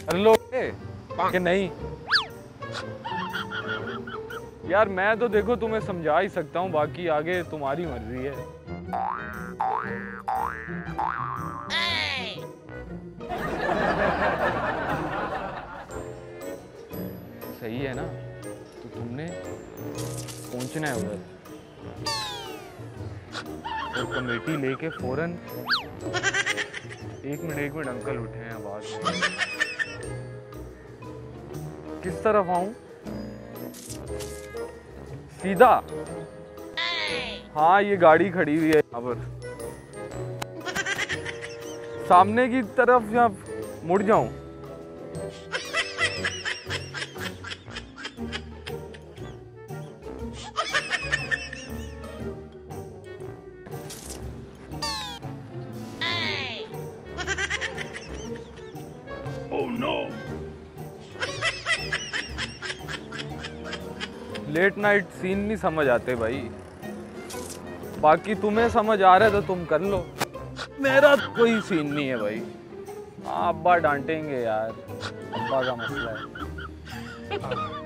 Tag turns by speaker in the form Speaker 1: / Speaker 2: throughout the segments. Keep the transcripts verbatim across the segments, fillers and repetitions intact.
Speaker 1: कर लोगे कि नहीं? यार मैं तो देखो तुम्हें समझा ही सकता हूँ, बाकी आगे तुम्हारी मर्जी है। सही है ना? तो तुमने पहुंचना है उधर और कमेटी लेके फौरन। एक मिनट एक मिनट अंकल उठे हैं, आवाज में। किस तरफ आऊं? सीधा? हाँ ये गाड़ी खड़ी हुई है यहाँ पर। सामने की तरफ या मुड़ जाऊं? Oh no! Late night scene नहीं समझ आते भाई, बाकी तुम्हें समझ आ रहा है तो तुम कर लो, मेरा तो कोई सीन नहीं है भाई। हाँ अब्बा डांटेंगे यार, अब्बा का मसला है।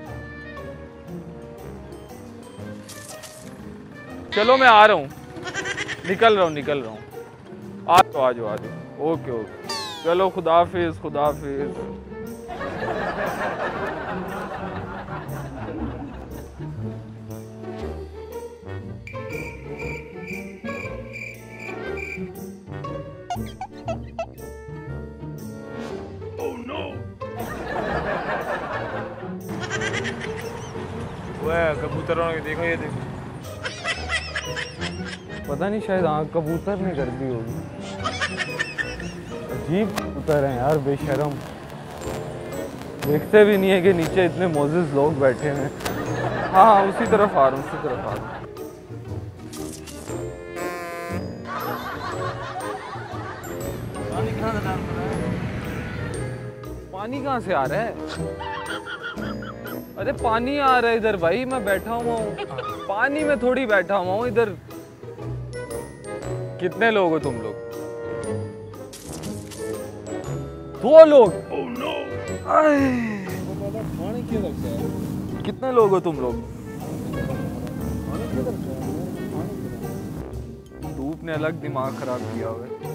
Speaker 1: चलो मैं आ रहा हूँ, निकल रहा हूँ निकल रहा हूँ। आ जाओ आ जाओ आ जाओ। ओके ओके चलो, खुदाफिज खुदाफिज। कबूतरों ने देखो, ये देखो, पता नहीं शायद आँख कबूतर ने कर दी होगी। अजीब कबूतर हैं यार, बेशरम, देखते भी नहीं है कि नीचे इतने मोजिज लोग बैठे हैं। हाँ हाँ उसी तरफ आ रहा हूँ, उसी तरफ आ रहा हूँ। पानी कहाँ से आ रहा है? अरे पानी आ रहा है इधर भाई, मैं बैठा हुआ हूँ पानी में थोड़ी बैठा हुआ हूँ इधर। कितने लोग हो तुम लोग? दो लोग? oh, no. पानी क्यों लगता है? कितने लोग हो तुम लोग? धूप ने अलग दिमाग खराब किया हुआ है।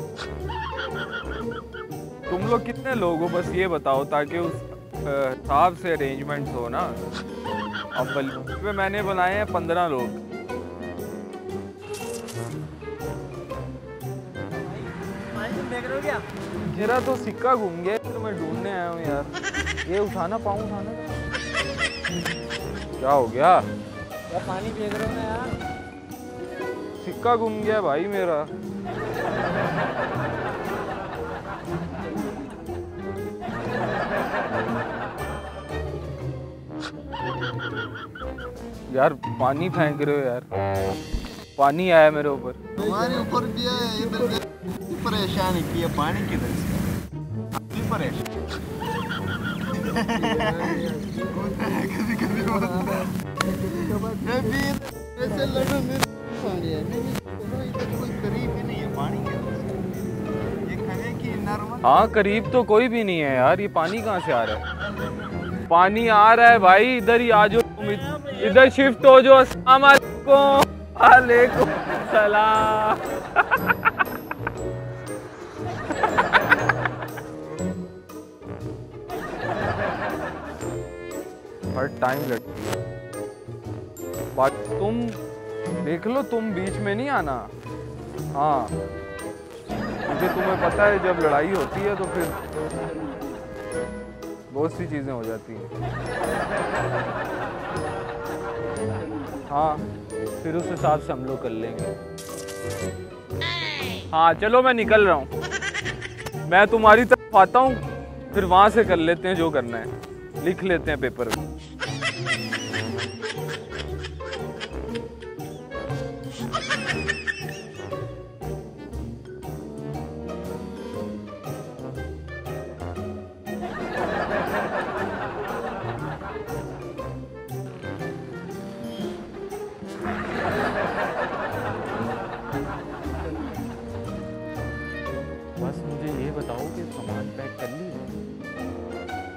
Speaker 1: तुम लोग कितने लोग हो बस ये बताओ, ताकि उस हिसाब से अरेंजमेंट्स हो ना। अब बल्कि मैंने बनाए हैं पंद्रह लोग। मेरा तो सिक्का घूम गया, तो मैं ढूंढने आया हूँ यार। ये उठा ना पाऊँ, उठाने क्या हो गया? यार पानी फेंक रहे हो ना यार। सिक्का घूम गया भाई मेरा। यार पानी फेंक रहे हो यार, पानी आया मेरे ऊपर।
Speaker 2: हमारे ऊपर भी आया, इधर परेशानी की है पानी किधर से परेशान। कभी कभी ऐसे लड़ो मेरे पानी है, इधर कोई करीब ही नहीं है पानी के। ये खने की नॉर्मल।
Speaker 1: हाँ करीब तो कोई भी नहीं है यार, ये पानी कहाँ से आ रहा है? पानी आ रहा है भाई, इधर ही आ जाओ तुम, इधर शिफ्ट हो जाओ। अस्सलाम वालेकुम। वालेकुम सलाम। हर टाइम लगती है बात। तुम देख लो, तुम बीच में नहीं आना। हाँ क्योंकि तुम्हें पता है जब लड़ाई होती है तो फिर बहुत सी चीजें हो जाती हैं। हाँ फिर उस हिसाब से हम लोग कर लेंगे। हाँ चलो मैं निकल रहा हूँ, मैं तुम्हारी तरफ आता हूँ, फिर वहां से कर लेते हैं जो करना है, लिख लेते हैं पेपर में। बस मुझे ये बताओ कि सामान पैक कर ली?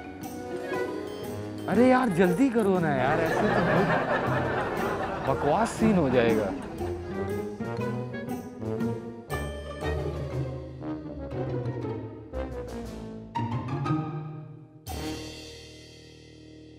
Speaker 1: अरे यार जल्दी करो ना यार, ऐसे तो बहुत बकवास सीन हो जाएगा।